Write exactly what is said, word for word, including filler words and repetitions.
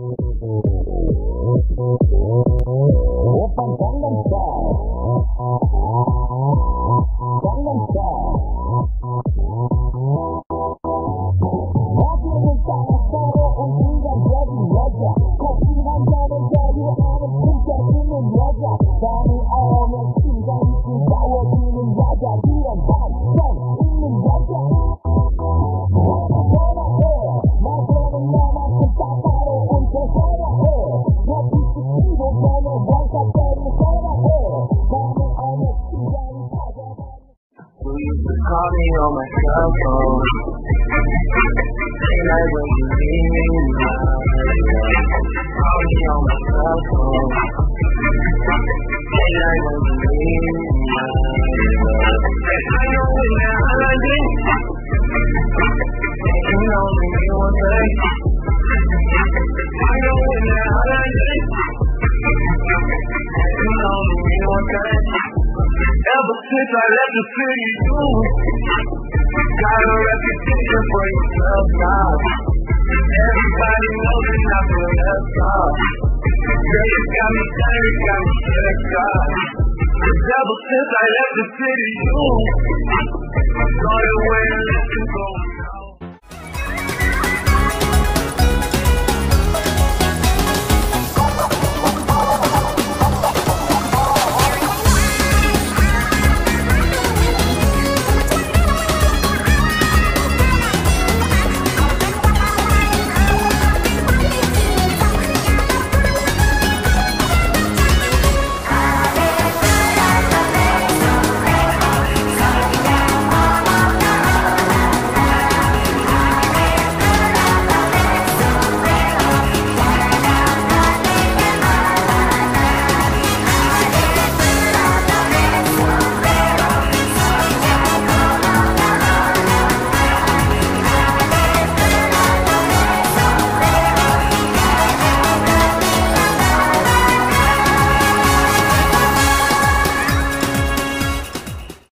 오빤 강남스타일 강남스타일 어디는 따뜻하고 인간적인 여자 커피 한 잔을 자유하는 진짜 있는 여자 밤이 오면 심장이 뜨거워지는 여자 그런 반성 있는 여자 전화해 나처럼 나만큼 따사로운 저 전화해 내 비치치고 너는 원샷대로 전화해 밤이 오면 심장이 터져버려 You used to call me on my cell phone. Say like when you need me now. Call me on my cell phone. Say like when you need me now. I know when I like it. You know me one day. I know when I like it. You know me one day. Ever since I left the city, you got a reputation for yourself now. Everybody knows it's not for yourself. Girl, you got me down, you got me stressed out. Ever since I left the city, you started wearing less